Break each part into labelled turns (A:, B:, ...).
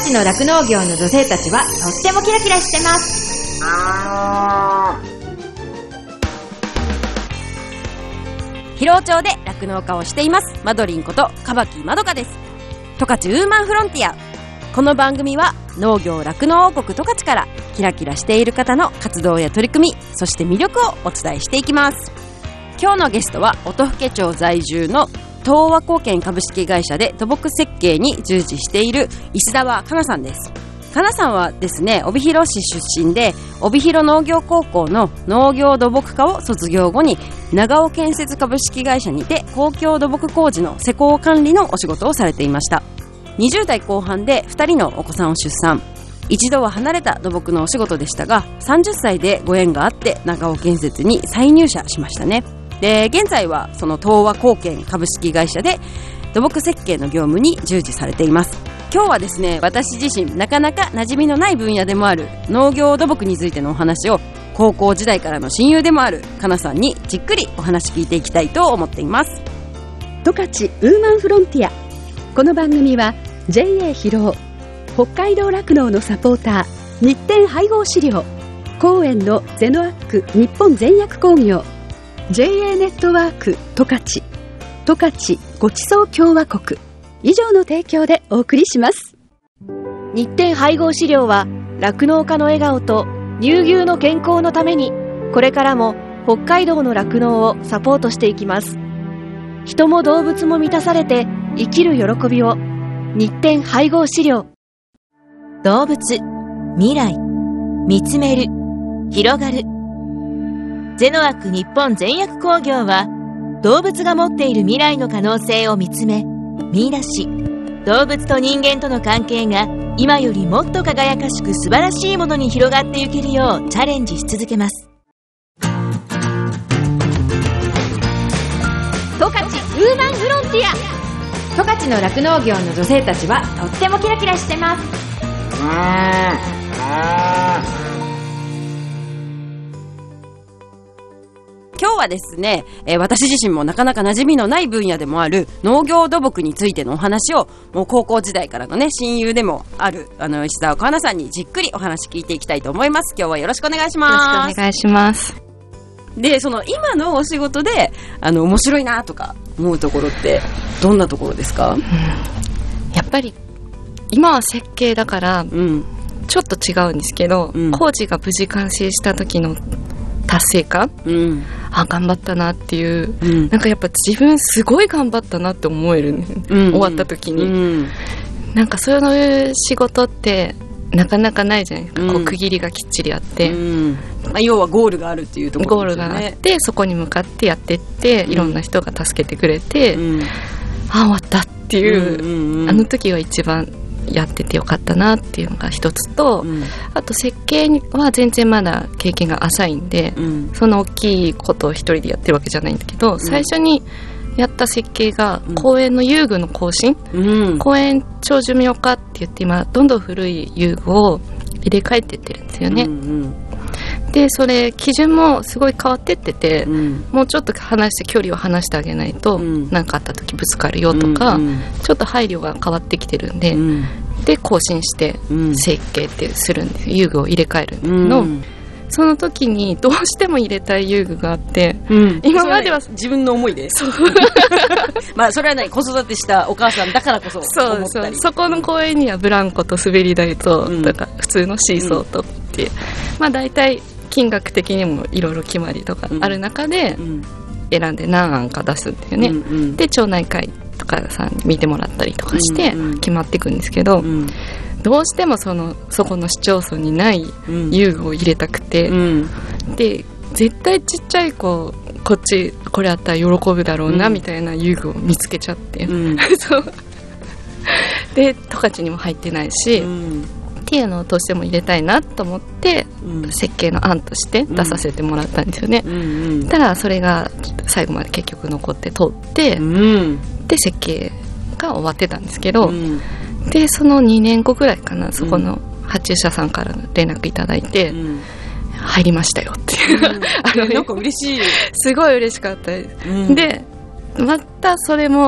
A: 勝の酪農業の女性たちはとってもキラキラしてます。
B: 広尾町で酪農家をしていますマドリンことカバキまどかです。十勝ウーマンフロンティア。この番組は農業酪農王国十勝からキラキラしている方の活動や取り組み、そして魅力をお伝えしていきます。今日のゲストは音更町在住の東和貢献株式会社で土木設計に従事している石澤香奈さんです。香奈さんはですね、帯広市出身で帯広農業高校の農業土木科を卒業後に長尾建設株式会社にて公共土木工事の施工管理のお仕事をされていました。20代後半で2人のお子さんを出産。一度は離れた土木のお仕事でしたが、30歳でご縁があって長尾建設に再入社しましたね。で、現在はその東和貢献株式会社で土木設計の業務に従事されています。今日はですね、私自身なかなか馴染みのない分野でもある農業土木についてのお話を高校時代からの親友でもある香奈さんにじっくりお話聞いていきたいと思っています。
C: 十勝ウーマンフロンティア。この番組は JA 広尾、北海道酪農のサポーター、日展配合飼料、公園のゼノアック日本全薬工業、 JA ネットワーク十勝、十勝ごちそう共和国以上の提供でお送りします。
D: 日展配合飼料は酪農家の笑顔と乳牛の健康のために、これからも北海道の酪農をサポートしていきます。人も動物も満たされて生きる喜びを。日展配合飼料。
E: 動物、未来、見つめる、広がる。ゼノアック日本全薬工業は、動物が持っている未来の可能性を見つめ、見出し、動物と人間との関係が今よりもっと輝かしく素晴らしいものに広がっていけるようチャレンジし続けます。
D: 十勝ウーマンフロンティア。
A: 十勝の酪農業の女性たちはとってもキラキラしてます。
B: 今日はですね、私自身もなかなか馴染みのない分野でもある農業土木についてのお話を、もう高校時代からのね親友でもある石澤香奈さんにじっくりお話聞いていきたいと思います。今日はよろしくお願いします。
F: よろしくお願いします。
B: で、その今のお仕事で面白いなとか思うところってどんなところですか？
F: やっぱり今は設計だから、ちょっと違うんですけど、工事が無事完成した時の達成感、頑張ったなっていう、なんかやっぱ自分すごい頑張ったなって思える、終わった時に、なんかそういう仕事ってなかなかないじゃないですか、こう区切りがきっちりあって、
B: 要はゴールがあるっていうところですよね。
F: ゴールがあって、そこに向かってやってって、いろんな人が助けてくれて、終わったっていう、あの時は一番やっててよかったなっていうのが一つと、あと設計は全然まだ経験が浅いんで、その大きいことを一人でやってるわけじゃないんだけど、最初にやった設計が公園の遊具の更新、公園長寿命化って言って今どんどん古い遊具を入れ替えてってるんですよね。でそれ基準もすごい変わってってて、もうちょっと離して距離を離してあげないと何かあった時ぶつかるよとか、ちょっと配慮が変わってきてるんで、で更新して設計ってするんです。遊具を入れ替えるんだけど、その時にどうしても入れたい遊具があって、今までは
B: 自分の思いでまあそれはね、子育てしたお母さんだからこそ思ったり、
F: そこの公園にはブランコと滑り台と、だから普通のシーソーとって、まあ大体金額的にもいろいろ決まりとかある中で選んで何案か出すんだよね。で町内会とかさんに見てもらったりとかして決まっていくんですけど、どうしてもそこの市町村にない遊具を入れたくて、で絶対ちっちゃい子これあったら喜ぶだろうなみたいな遊具を見つけちゃって、そうで十勝にも入ってないし、っていうのをどうしても入れたいなと思って、設計の案として出させてもらったんですよね。ただそれが最後まで結局残って通って、で設計が終わってたんですけど、でその2年後ぐらいかな、そこの発注者さんから連絡いただいて、入りましたよっていう、
B: なんか嬉しい
F: すごい嬉しかったです。でまたそれも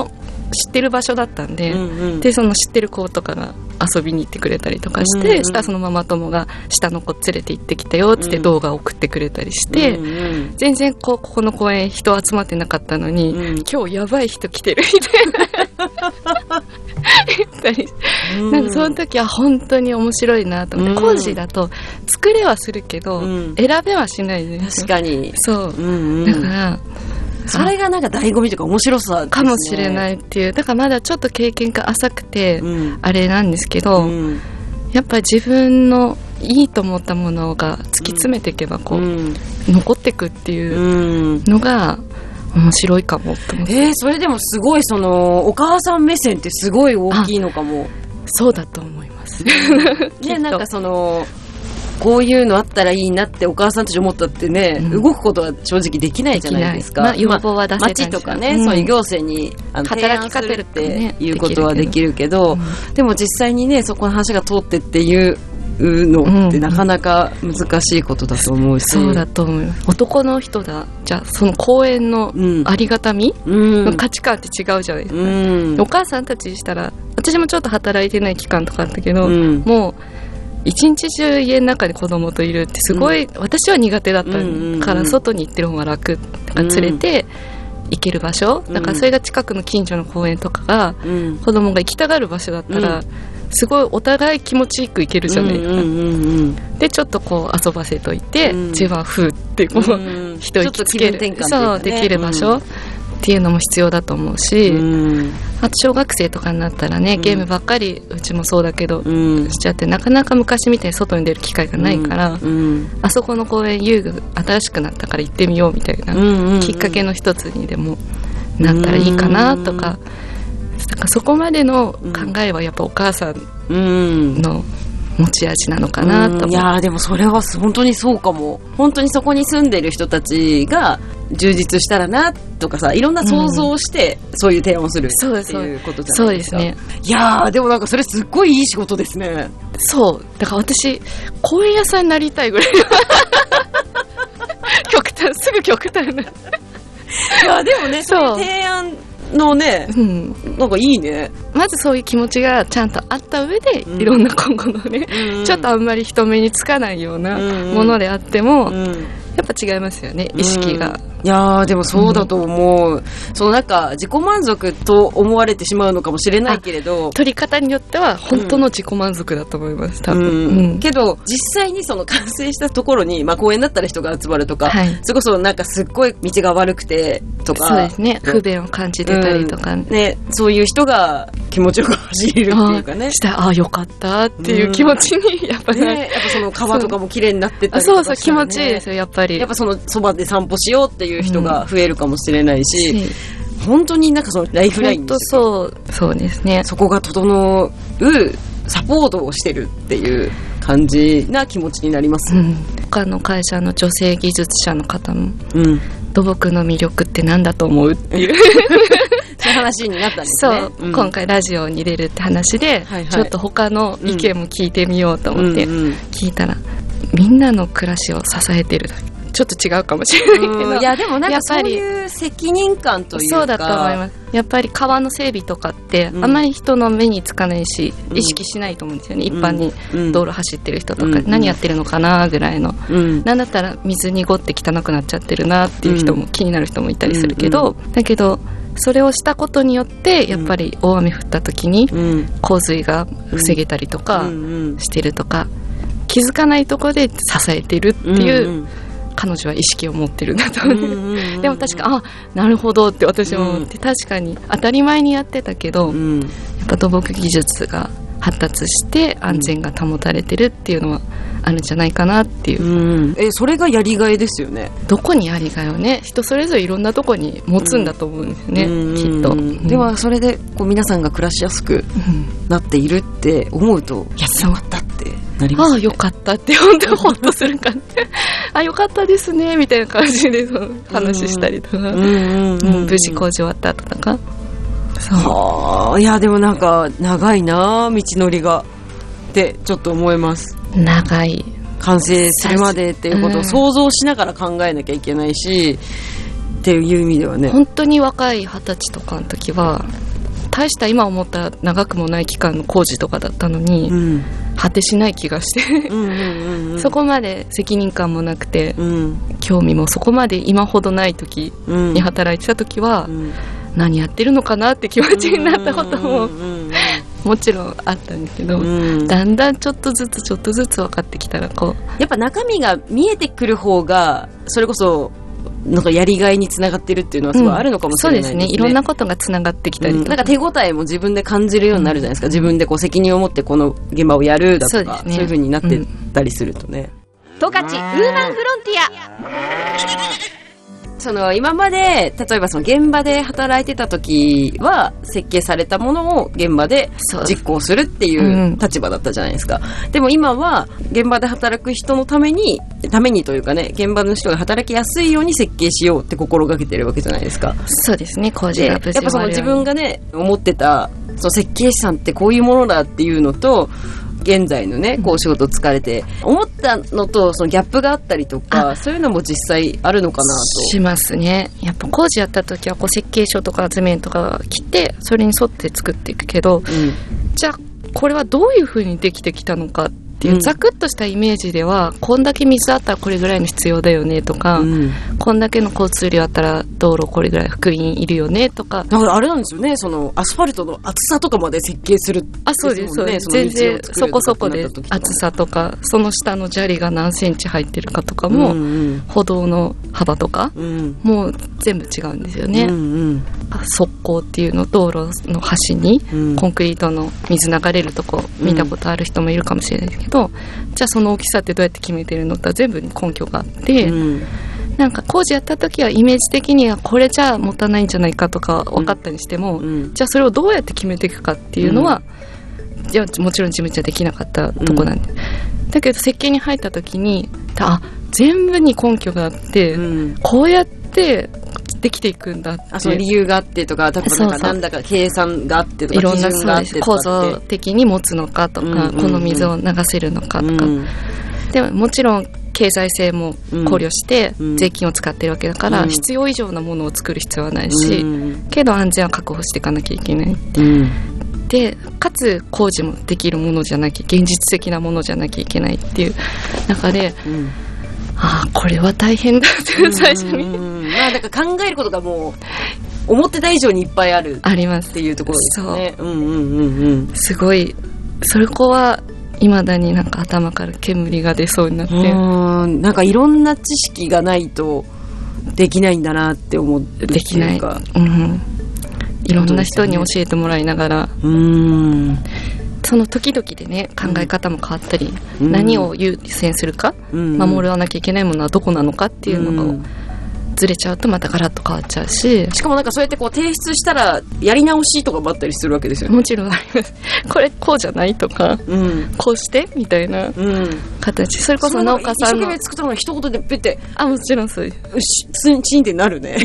F: 知ってる場所だったんで、でその知ってる子とかが遊びに行ってくれたりとかして、したらそのママ友が下の子連れて行ってきたよっつって動画送ってくれたりして、全然ここの公園人集まってなかったのに、今日やばい人来てるみたいな言ったり、なんかその時は本当に面白いなと思って、工事だと作れはするけど、選べはしないですよ。
B: 確かに
F: そう、だから
B: それがなんか醍醐味とか面白さですね。
F: かもしれないっていう。だからまだちょっと経験が浅くて、あれなんですけど、やっぱり自分のいいと思ったものが突き詰めていけばこう、残っていくっていうのが面白いかもと思って。
B: それでもすごいそのお母さん目線ってすごい大きいのかも。
F: そうだと思います
B: ね、なんかそのこういうのあったらいいなってお母さんたち思ったってね、動くことは正直できないじゃないですか。
F: 要望は出せたり
B: 町とかね、そういう行政に
F: 働きかける
B: っていうことはできるけど、でも実際にねそこの話が通ってっていうのってなかなか難しいことだと思うし、
F: そうだと思います。男の人だ、じゃあその公園のありがたみ、の価値観って違うじゃないですか、お母さんたちしたら、私もちょっと働いてない期間とかあったけど、もう一日中家の中で子供といるってすごい、私は苦手だったから外に行ってる方が楽だから連れて行ける場所、だからそれが近くの近所の公園とかが、子供が行きたがる場所だったら、すごいお互い気持ちよく行けるじゃないですか、でちょっとこう遊ばせといて、自分はふーってこう一息つける、そうできる場所っていうのも必要だと思うし、あと小学生とかになったらね、ゲームばっかりうちもそうだけど、しちゃって、なかなか昔みたいに外に出る機会がないから、あそこの公園遊具新しくなったから行ってみようみたいな、きっかけの一つにでもなったらいいかなとか、だからそこまでの考えはやっぱお母さんの持ち味なのかなと思う。
B: いやでもそれは本当にそうかも。本当にそこに住んでる人たちが充実したらなとかさ、いろんな想像をして、そういう提案をするっていうことじゃないですか。
F: そうですね。
B: いやでもなんかそれすっごいいい仕事ですね。
F: そうだから私公園屋さんになりたいぐらいすぐ極端な。い
B: やでもね、そういう提案のね、なんかいいね。
F: まずそういう気持ちがちゃんとあった上で、いろんな今後のね、ちょっとあんまり人目につかないようなものであっても、やっぱ違いますよね、意識が。
B: いやでもそうだと思う、そのなんか自己満足と思われてしまうのかもしれないけれど、
F: 取り方によっては本当の自己満足だと思います、多分、
B: けど実際にその完成したところに、公園だったら人が集まるとか、それこそなんかすっごい道が悪くてとか、
F: そうですね、不便を感じてたりとか、
B: ね、そういう人が気持ちよく走れるっていうかね、
F: ああよかったっていう気持ちにやっぱり、
B: やっぱその川とかも綺麗になってたりとかしたら、ね、
F: そう気持ちいいですよ、やっぱり。
B: やっぱそのそばで散歩しようっていう人が増えるかもしれないし、本当になんかそのライフラインですよ。
F: そうですね。
B: そこが整うサポートをしてるっていう感じな気持ちになります、
F: 他の会社の女性技術者の方も、土木の魅力ってなんだと思うっていう
B: そういう話になったんですね。
F: そう、今回ラジオに出るって話で、ちょっと他の意見も聞いてみようと思って聞いたら、みんなの暮らしを支えてるだけ、ちょっと違うかもしれないけど、
B: いやでもなんかそういう責任感というか、
F: そうだと思います。やっぱり川の整備とかってあまり人の目につかないし、意識しないと思うんですよね、一般に道路走ってる人とか、何やってるのかなぐらいの、なんだったら水濁って汚くなっちゃってるなっていう人も、気になる人もいたりするけど、だけどそれをしたことによってやっぱり大雨降った時に洪水が防げたりとかしてるとか、気づかないところで支えてるっていう、彼女は意識を持ってるんだと思う、でも確かなるほどって私も思って、確かに当たり前にやってたけど、やっぱ土木技術が発達して安全が保たれてるっていうのはあるんじゃないかなっていう、
B: それがやりがいですよね。
F: どこにやりがいをね、人それぞれいろんなとこに持つんだと思うんですよね、きっと。
B: ではそれでこう皆さんが暮らしやすくなっているって思うと、やっと終わったってなりますね。
F: よかったって本当にホッとする感じよかったですねみたいな感じでその話したりとか、無事工事終わった後とか。
B: いやでもなんか長いな道のりがってちょっと思います。
F: 長い、
B: 完成するまでっていうことを想像しながら考えなきゃいけないし、っていう意味ではね、
F: 本当に若い20歳とかの時は大した今思ったら長くもない期間の工事とかだったのに、果てしない気がしてそこまで責任感もなくて、興味もそこまで今ほどない時に働いてた時は、何やってるのかなって気持ちになったことももちろんあったんですけど、だんだんちょっとずつ分かってきたら
B: やっぱ中身が見えてくる方がそれこそなんかやりがいにつながってるっていうのはすごいあるのかもしれないですね。
F: そうですね。いろんなことがつながってきたりとか、
B: なんか手応えも自分で感じるようになるじゃないですか。自分で責任を持ってこの現場をやるだとか、そういう風になってったりするとね。
D: 十勝ウーマンフロンティア。
B: 今まで例えば現場で働いてた時は設計されたものを現場で実行するっていう立場だったじゃないですか。でも今は現場で働く人のためにというかね、現場の人が働きやすいように設計しようって心がけてるわけじゃないですか。
F: そうですね。工事が無事終わるように。
B: やっぱ自分がね思ってた設計士さんってこういうものだっていうのと現在のね仕事疲れて思ったのとギャップがあったりとか、そういうのも実際あるのかなと
F: しますね。やっぱ工事やった時は設計書とか図面とかが来てそれに沿って作っていくけど、じゃあこれはどういう風にできてきたのかっていうざくっとしたイメージでは、こんだけ水あったらこれぐらいの必要だよねとか、こんだけの交通量あったら道路これぐらい幅員いるよねとか。
B: だからあれなんですよね、アスファルトの厚さとかまで設計する、
F: そうですそうです。全然そこそこで厚さとかその下の砂利が何センチ入ってるかとかも、歩道の幅とか、もう全部違うんですよね。側溝っていうの、道路の端にコンクリートの水流れるとこ見たことある人もいるかもしれないですけど、じゃあその大きさってどうやって決めてるのって全部に根拠があって、なんか工事やった時はイメージ的にはこれじゃ持たないんじゃないかとか分かったにしても、じゃあそれをどうやって決めていくかっていうのは、じゃあもちろん自分じゃできなかったとこなんで、だけど設計に入った時に全部に根拠があって、こうやってできていくんだって、
B: その理由があってとか、例えばなんだか計算があってとか、
F: いろんな
B: 基準があってとか
F: 構造的に持つのかとか、この水を流せるのかとか、でももちろん経済性も考慮して税金を使ってるわけだから、必要以上なものを作る必要はないし、けど安全は確保していかなきゃいけない、でかつ工事もできるものじゃなきゃ、現実的なものじゃなきゃいけないっていう中で、これは大変だって最初に、
B: だから考えることがもう思ってた以上にいっぱいあるっていうところですよね。
F: すごいそこは未だになんか頭から煙が出そうになって、
B: なんかいろんな知識がないとできないんだなって思って
F: できない、いろんな人に教えてもらいながら、その時々でね考え方も変わったり、何を優先するか、守らなきゃいけないものはどこなのかっていうのがずれちゃうとまたガラッと変わっちゃうし、
B: しかもなんかそうやって提出したらやり直しとかもあったりするわけですよね。
F: もちろんあります。これこうじゃないとか、こうしてみたいな形、それこそ農家さんの
B: 一生懸命作ったのが一言でペッて、
F: もちろんそうです。
B: チンってなるね。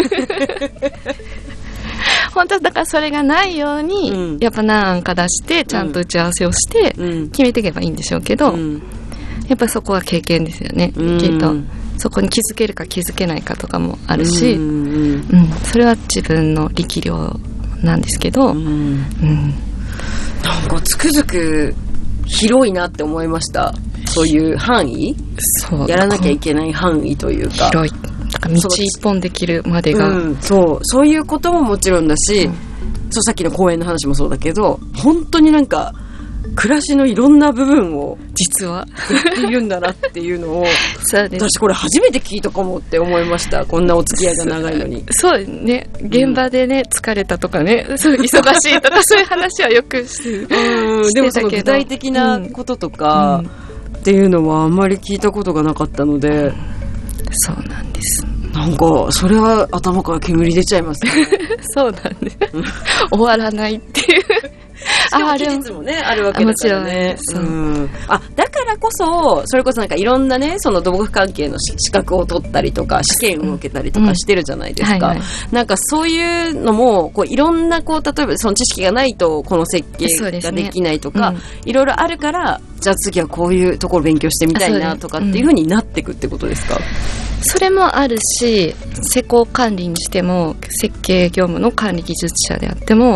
F: 本当だからそれがないように、やっぱ何か出してちゃんと打ち合わせをして決めていけばいいんでしょうけど、やっぱりそこは経験ですよね、きっと。そこに気づけるか気づけないかとかもあるし、それは自分の力量なんですけど、なん
B: かつくづく広いなって思いました。そういう範囲、やらなきゃいけない範囲というか、
F: 広い。道一本できるまでが、
B: そういうことももちろんだし、さっきの公園の話もそうだけど、本当になんか暮らしのいろんな部分を
F: 実は
B: やっているんだなっていうのを
F: そうです。
B: 私これ初めて聞いたかもって思いました。こんなお付き合いが長いのに。
F: そうね、現場でね、疲れたとかね、そう忙しいとかそういう話はよくして
B: でもその具体的なこととか、っていうのはあんまり聞いたことがなかったので、
F: そうなんです。
B: なんかそれは頭から煙出ちゃいますね。
F: そうなんです。終わらないっていう。
B: 期日もねあるわけだからね。だからこそそれこそなんかいろんなね、その土木関係の資格を取ったりとか試験を受けたりとかしてるじゃないですか。なんかそういうのもいろんな例えばその知識がないとこの設計ができないとか、いろいろあるから、じゃあ次はこういうところ勉強してみたいなとかっていう風になっていくってことですか？
F: それもあるし、施工管理にしても設計業務の管理技術者であっても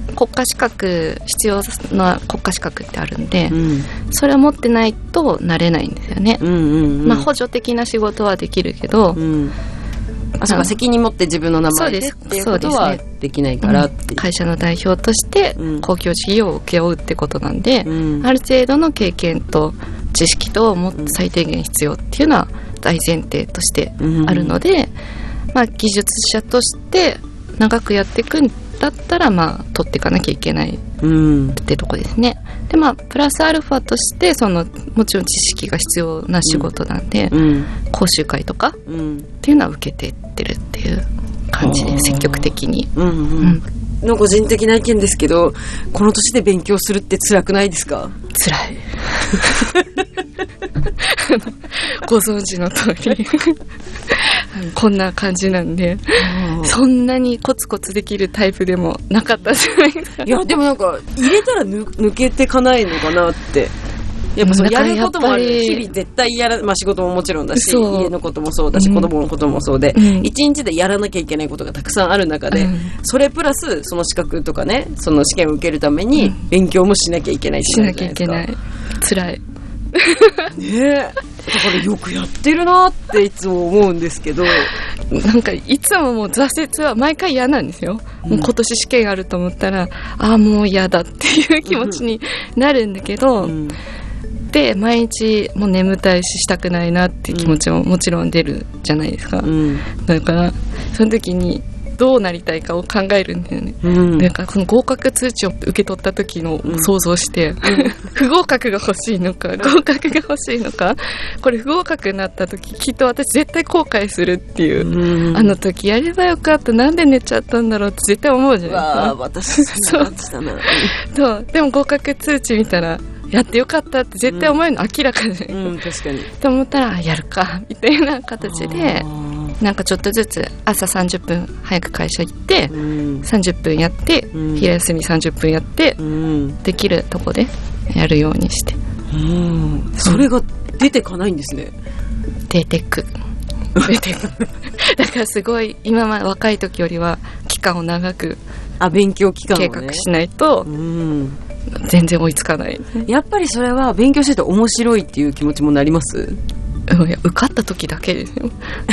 F: 国家資格、必要な国家資格ってあるんで、
B: うん、
F: それを持ってないとなれないんですよね、
B: うんうんうん、
F: まあ、補助的な仕事はできるけど、
B: うん、そうか、責任持って自分の名前でっていうことはできないからっていう、
F: 会社の代表として公共事業を請け負うってことなんで、
B: うん、
F: ある程度の経験と知識ともっと最低限必要っていうのは大前提としてあるので、まあ、技術者として長くやっていくんだったら、まあ、取っていかなきゃいけないってとこですね。で、まあ、プラスアルファとしてもちろん知識が必要な仕事なんで、講習会とかっていうのは受けていってるっていう感じで、積極的に、
B: の個人的な意見ですけど、この年で勉強するって辛くないですか？
F: 辛いご存知の通りこんな感じなんで、そんなにコツコツできるタイプでもなかったじゃないですか。
B: いや、でもなんか入れたら抜けてかないのかなって。やっぱそうやることもある。日々絶対まあ仕事ももちろんだし、家のこともそうだし、子供のこともそうで、一日でやらなきゃいけないことがたくさんある中で、それプラスその資格とかね、その試験を受けるために勉強もしなきゃいけない
F: しなきゃいけない。辛い。
B: ねえ。だからよくやってるなっていつも思うんですけど、
F: なんかいつももう挫折は毎回嫌なんですよ。もう今年試験あると思ったら、ああもう嫌だっていう気持ちになるんだけど、で毎日もう眠たいししたくないなっていう気持ちももちろん出るじゃないですか、だからその時にどうなりたいかを考えるんだよね、だからこの合格通知を受け取った時の想像して、不合格が欲しいのか合格が欲しいのか、これ不合格になった時きっと私絶対後悔するっていう、あの時やればよかった、なんで寝ちゃったんだろうって絶対思うじゃないですか。
B: わー、私そんな感じだな。
F: そうでも合格通知見たらやってよかったって絶対思えるの明らかじゃないですか、
B: 確かに
F: と思ったらやるかみたいな形で、なんかちょっとずつ朝30分早く会社行って、30分やって、昼休み30分やって、できるとこでやるようにして、
B: それが出てかないんですね。
F: 出てくだからすごい今まで若い時よりは期間を長く
B: 勉強期間を、
F: 計画しないと、全然追いつかない。
B: やっぱりそれは勉強してて面白いっていう気持ちもなります？
F: いや受かった時だけですよ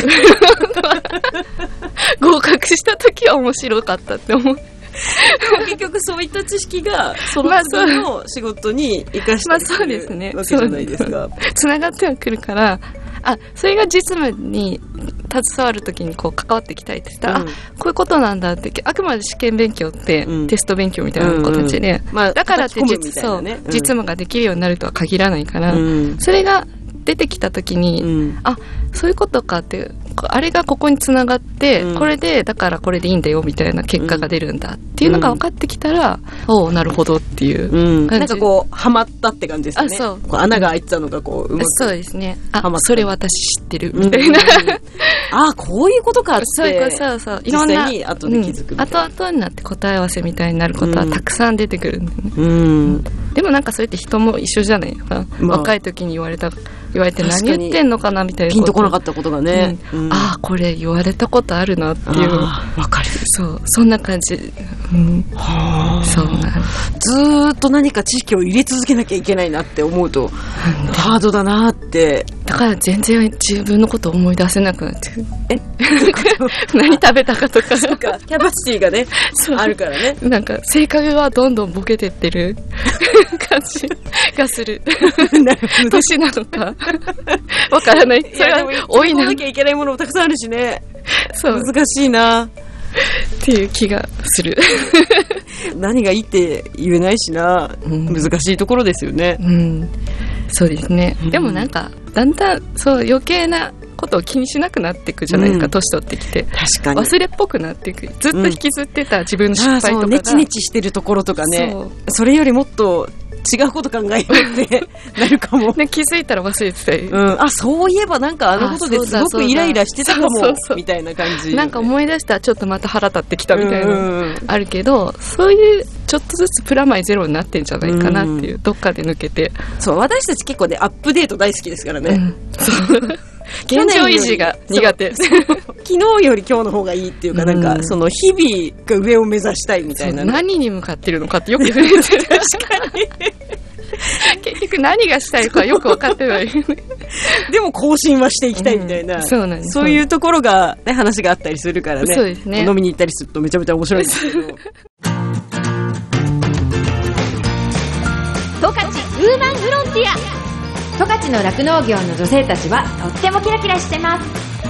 F: 合格した時は面白かったって思う
B: 結局そういった知識がその次の仕事に生かしたりするわけじゃないですか。
F: つながってはくるから、それが実務に携わるときにこう関わってきたりって言ったら、こういうことなんだって、あくまで試験勉強って、テスト勉強みたいな形で、だからって実務ができるようになるとは限らないから、それが出てきたときに、そういうことかって、あれがここにつながって、これでだからこれでいいんだよみたいな結果が出るんだっていうのが分かってきたら、おおなるほどっていう感じ、
B: なんかこうハマったって感じですね。こう穴が開いてたのがこううまく、
F: そうですね。それ私知ってるみたいな、
B: こういうことかって、
F: そういろんな
B: 実際に後で気づくみたいな、
F: 後々になって答え合わせみたいになることはたくさん出てくるんだよね、でもなんかそれって人も一緒じゃないですか、若い時に言われて何言ってんのかなみたいな、
B: ピンとこなかったことがね、
F: これ言われたことあるなっていう、
B: わかる。
F: そんな感じ、そうなん
B: ずーっと何か知識を入れ続けなきゃいけないなって思うと、ハードだなって。
F: だから全然自分のこと思い出せなくなって何食べたかとか
B: そうか、キャパシティがねあるからね、
F: なんか性格がどんどんボケてってる感じがする年なのかわからない。それは多いな。
B: なきゃいけないものもたくさんあるしね。
F: そう
B: 難しいな
F: っていう気がする
B: 何がいいって言えないしな、難しいところですよね。
F: そうですね、でもなんかだんだん余計なことを気にしなくなっていくじゃないですか、年取ってきて。
B: 確かに
F: 忘れっぽくなっていく。ずっと引きずってた自分の失敗とかが、
B: ネチネチしてるところとかね、それよりもっと違うこと考えようってなるかも、
F: 気づいたら忘れてたり、
B: そういえばなんかあのことですごくイライラしてたかもみたいな感じ、
F: なんか思い出したらちょっとまた腹立ってきたみたいなあるけど、そういうちょっとずつプラマイゼロになってんじゃないかなっていう、どっかで抜けて。
B: 私たち結構ねアップデート大好きですからね、
F: 現状維持が苦手。
B: 昨日より今日の方がいいっていうか、なんか、その日々が上を目指したいみたいな。
F: 何に向かってるのかってよく触れてる。確かに。結局何がしたいかよく分かってない。
B: でも更新はしていきたいみたいな。
F: そうなんです。
B: そういうところが、ね、話があったりするからね。
F: そうですね。
B: 飲みに行ったりするとめちゃめちゃ面白いんですけど。
A: 十勝ウーマンフロンティア。十勝の酪農業の女性たちはとってもキラキラしてます。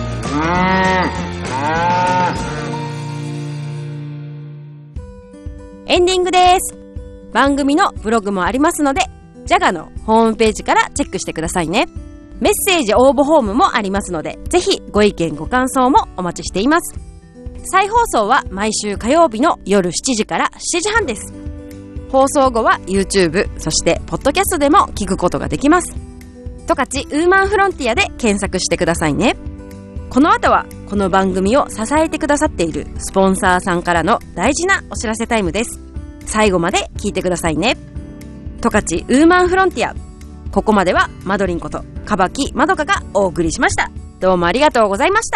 B: エンディングです。番組のブログもありますので、ジャガのホームページからチェックしてくださいね。メッセージ応募フォームもありますので、ぜひご意見ご感想もお待ちしています。再放送は毎週火曜日の夜7時から7時半です。放送後は YouTube、そしてポッドキャストでも聞くことができます。十勝ウーマンフロンティアで検索してくださいね。この後はこの番組を支えてくださっているスポンサーさんからの大事なお知らせタイムです。最後まで聞いてくださいね。十勝ウーマンフロンティア。ここまではマドリンことかばきまどかがお送りしました。どうもありがとうございました。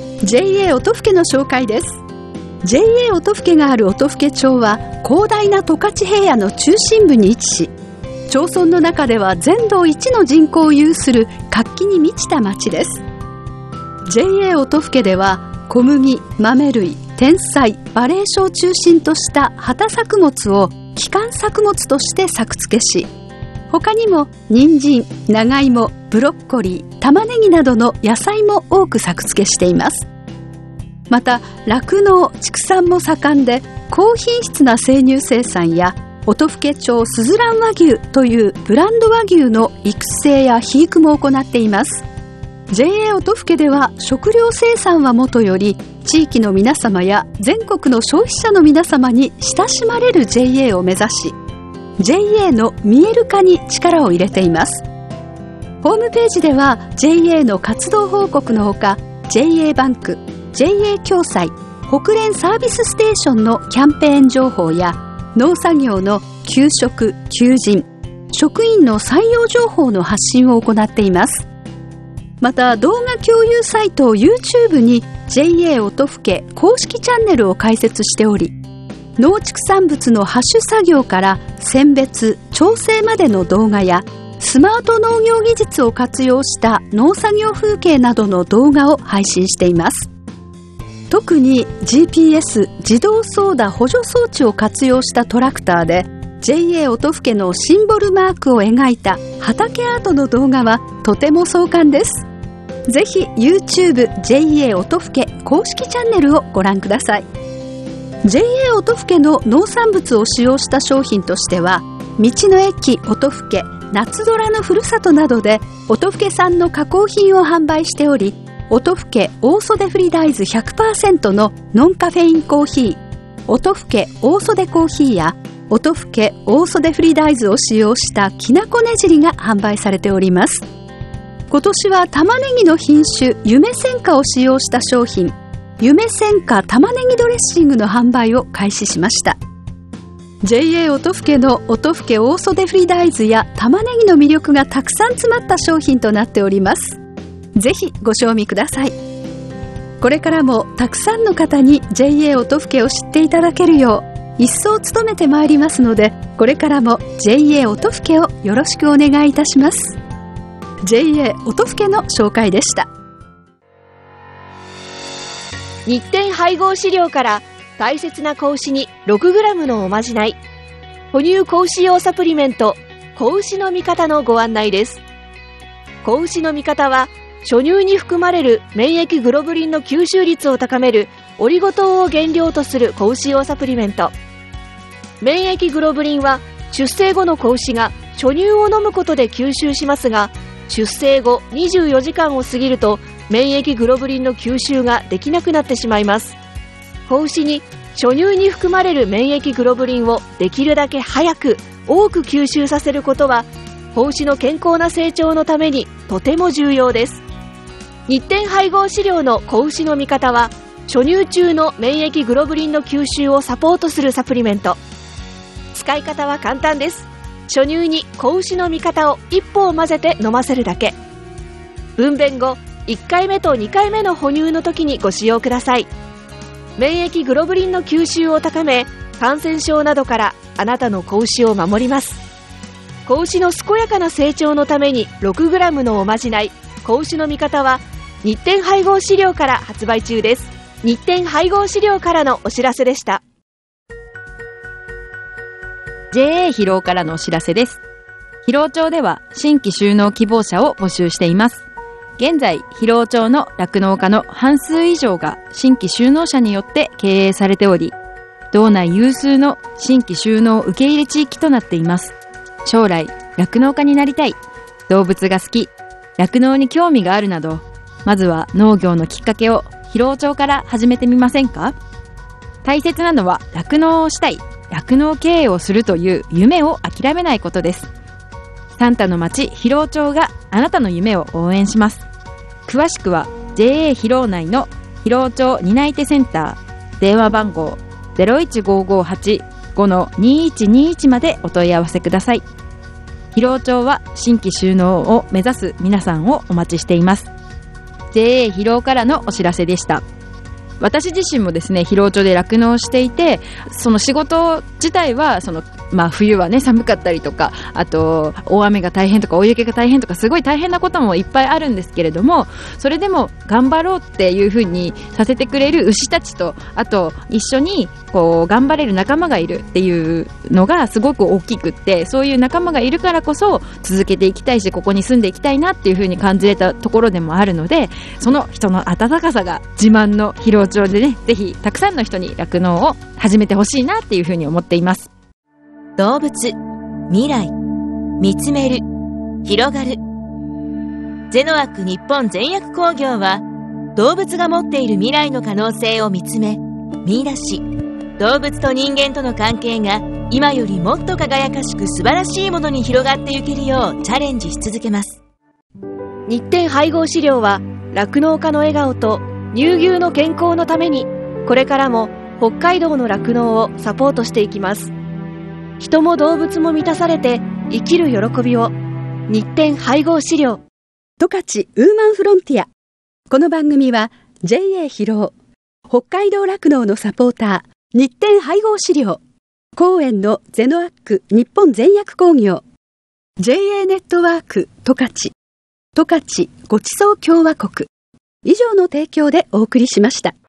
C: JA 音更の紹介です。 JA 音更がある音更町は広大な十勝平野の中心部に位置し、町村の中では全道一の人口を有する活気に満ちた町です。 JA 音更では小麦、豆類、天菜、馬鈴薯を中心とした畑作物を基幹作物として作付けし、他にも人参、長芋、ブロッコリー、玉ねぎなどの野菜も多く作付けしています。また酪農・畜産も盛んで、高品質な生乳生産や音更町すずらん和牛というブランド和牛の育成や肥育も行っています。 JA 音更では食料生産はもとより、地域の皆様や全国の消費者の皆様に親しまれる JA を目指し、 JA の見える化に力を入れています。ホームページでは JA の活動報告のほか、 JA バンク、 JA 共済、北連サービスステーションのキャンペーン情報や、農作業の給食・求人、職員の採用情報の発信を行っています。また動画共有サイト YouTube に JA 音更公式チャンネルを開設しており、農畜産物の播種作業から選別・調整までの動画や、スマート農業技術を活用した農作業風景などの動画を配信しています。特に GPS 自動操舵補助装置を活用したトラクターで JA 音更のシンボルマークを描いた畑アートの動画はとても壮観です。ぜひ YouTube JA 音更公式チャンネルをご覧ください。 JA 音更の農産物を使用した商品としては、道の駅音更、夏空のふるさとなどで音更産の加工品を販売しており、音更大袖フリ大豆 100% のノンカフェインコーヒー、音更大袖コーヒーや音更大袖フリ大豆を使用したきなこねじりが販売されております。今年は玉ねぎの品種夢戦果を使用した商品、夢戦果玉ねぎドレッシングの販売を開始しました。 JA 音更の音更大袖フリ大豆や玉ねぎの魅力がたくさん詰まった商品となっております。ぜひご賞味ください。これからもたくさんの方に JA 音更を知っていただけるよう一層努めてまいりますので、これからも JA 音更をよろしくお願いいたします。 JA 音更の紹介でした。
D: 日展配合飼料から大切な子牛に 6g のおまじない、哺乳子牛用サプリメント子牛の味方のご案内です。子牛の味方は初乳に含まれる免疫グロブリンの吸収率を高めるオリゴ糖を原料とする子牛用サプリメント。免疫グロブリンは出生後の子牛が初乳を飲むことで吸収しますが、出生後24時間を過ぎると免疫グロブリンの吸収ができなくなってしまいます。子牛に初乳に含まれる免疫グロブリンをできるだけ早く多く吸収させることは子牛の健康な成長のためにとても重要です。日展配合飼料の子牛の味方は初乳中の免疫グロブリンの吸収をサポートするサプリメント。使い方は簡単です。初乳に子牛の味方を1本混ぜて飲ませるだけ。 分娩後1回目と2回目の哺乳の時にご使用ください。免疫グロブリンの吸収を高め、感染症などからあなたの子牛を守ります。子牛の健やかな成長のために 6g のおまじない子牛の味方は日展配合飼料から発売中です。日展配合飼料からのお知らせでした。
B: JA 広尾からのお知らせです。広尾町では新規就農希望者を募集しています。現在、広尾町の酪農家の半数以上が新規就農者によって経営されており、道内有数の新規就農受け入れ地域となっています。将来、酪農家になりたい、動物が好き、酪農に興味があるなど、まずは農業のきっかけを広尾町から始めてみませんか？大切なのは酪農をしたい、酪農経営をするという夢を諦めないことです。サンタの町広尾町があなたの夢を応援します。詳しくは JA 広尾内の広尾町担い手センター、電話番号 015585-2121 までお問い合わせください。広尾町は新規就農を目指す皆さんをお待ちしています。 JA 広尾からのお知らせでした。私自身もですね、広尾町で酪農をしていて、その仕事自体は冬はね寒かったりとか、あと大雨が大変とか大雪が大変とか、すごい大変なこともいっぱいあるんですけれども、それでも頑張ろうっていう風にさせてくれる牛たちと、あと一緒に頑張れる仲間がいるっていうのがすごく大きくって、そういう仲間がいるからこそ続けていきたいし、ここに住んでいきたいなっていう風に感じれたところでもあるので、その人の温かさが自慢の広尾町でね、ぜひたくさんの人に酪農を始めてほしいなっていう風に思っています。
E: 動物、未来、見つめる、広がる。ゼノアック日本全薬工業は、動物が持っている未来の可能性を見つめ、見出し、動物と人間との関係が今よりもっと輝かしく素晴らしいものに広がっていけるようチャレンジし続けます。
D: 日展配合飼料は酪農家の笑顔と乳牛の健康のために、これからも北海道の酪農をサポートしていきます。人も動物も満たされて生きる喜びを。日展配合飼料。
C: 十勝ウーマンフロンティア。この番組は JA 広尾、北海道酪農のサポーター、日展配合飼料、公園のゼノアック日本全薬工業、JA ネットワーク十勝、十勝ごちそう共和国以上の提供でお送りしました。